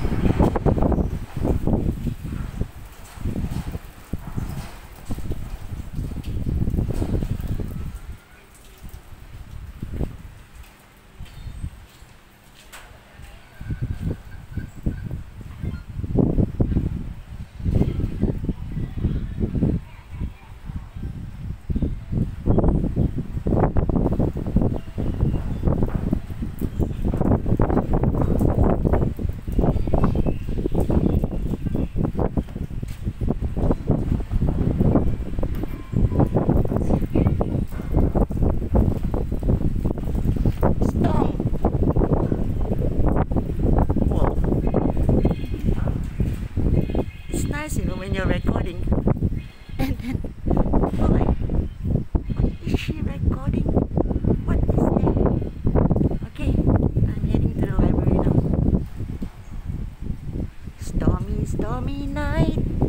Nice, you know, when you're recording and then you're like, what is she recording? What is that? Okay, I'm heading to the library now. Stormy, stormy night.